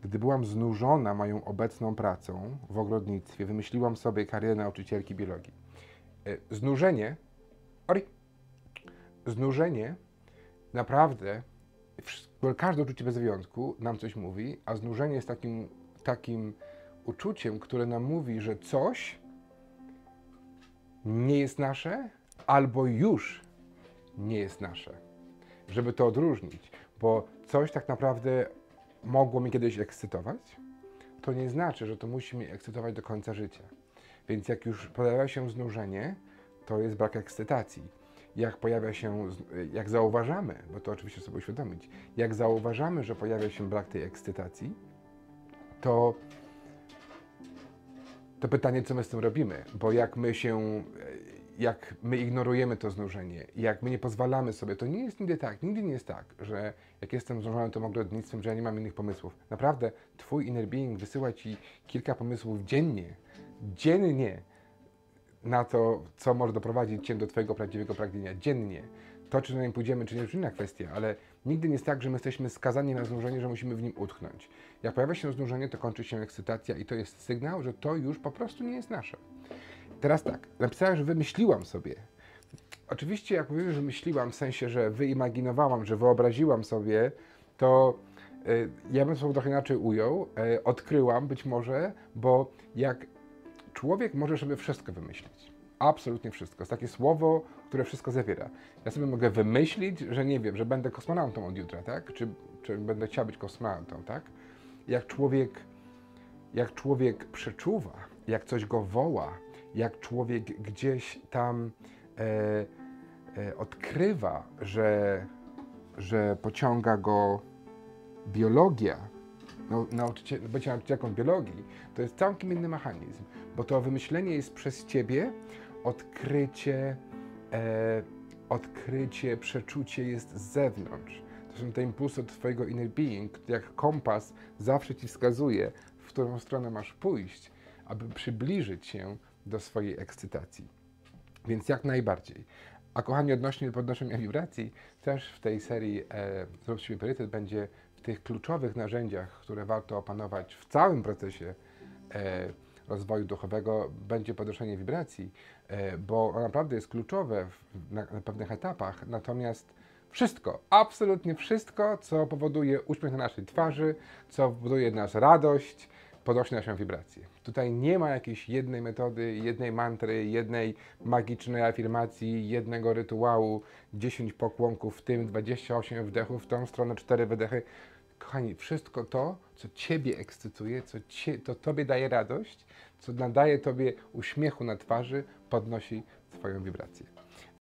Gdy byłam znużona moją obecną pracą w ogrodnictwie, wymyśliłam sobie karierę nauczycielki biologii. Znużenie, oj, znużenie naprawdę, każde uczucie bez wyjątku nam coś mówi, a znużenie jest takim uczuciem, które nam mówi, że coś nie jest nasze albo już nie jest nasze. Żeby to odróżnić, bo coś tak naprawdę mogło mnie kiedyś ekscytować, to nie znaczy, że to musi mnie ekscytować do końca życia. Więc jak już pojawia się znużenie, to jest brak ekscytacji. Jak pojawia się, jak zauważamy, bo to oczywiście sobie uświadomić, jak zauważamy, że pojawia się brak tej ekscytacji, to pytanie, co my z tym robimy, bo jak my ignorujemy to znużenie, jak my nie pozwalamy sobie, to nie jest nigdy nie jest tak, że jak jestem znużony tym ogrodnictwem, że ja nie mam innych pomysłów. Naprawdę, twój inner being wysyła ci kilka pomysłów dziennie na to, co może doprowadzić cię do twojego prawdziwego pragnienia, dziennie. To, czy na nim pójdziemy, czy nie, już inna kwestia, ale nigdy nie jest tak, że my jesteśmy skazani na znużenie, że musimy w nim utknąć. Jak pojawia się znużenie, to kończy się ekscytacja i to jest sygnał, że to już po prostu nie jest nasze. Teraz tak, napisałem, że wymyśliłam sobie. Oczywiście, jak mówię, że myśliłam, w sensie, że wyimaginowałam, że wyobraziłam sobie, to ja bym sobie trochę inaczej ujął, odkryłam być może, bo jak człowiek może sobie wszystko wymyślić. Absolutnie wszystko. Jest takie słowo, które wszystko zawiera. Ja sobie mogę wymyślić, że nie wiem, że będę kosmonautą od jutra, tak? Czy będę chciał być kosmonautą, tak? Jak człowiek przeczuwa, jak coś go woła, jak człowiek gdzieś tam odkrywa, że pociąga go biologia, bycie nauczycielką biologii, to jest całkiem inny mechanizm, bo to wymyślenie jest przez ciebie, odkrycie, przeczucie jest z zewnątrz. To są te impulsy od twojego inner being, jak kompas zawsze ci wskazuje, w którą stronę masz pójść, aby przybliżyć się do swojej ekscytacji. Więc jak najbardziej. A kochani, odnośnie podnoszenia wibracji, też w tej serii Zrób z siebie priorytet będzie w tych kluczowych narzędziach, które warto opanować w całym procesie rozwoju duchowego, będzie podnoszenie wibracji, bo ono naprawdę jest kluczowe na pewnych etapach, natomiast wszystko, absolutnie wszystko, co powoduje uśmiech na naszej twarzy, co powoduje nas radość, podnosi naszą wibrację. Tutaj nie ma jakiejś jednej metody, jednej mantry, jednej magicznej afirmacji, jednego rytuału, 10 pokłonków w tym, 28 wdechów w tą stronę, 4 wydechy. Kochani, wszystko to, co ciebie ekscytuje, co tobie daje radość, co nadaje tobie uśmiechu na twarzy, podnosi twoją wibrację.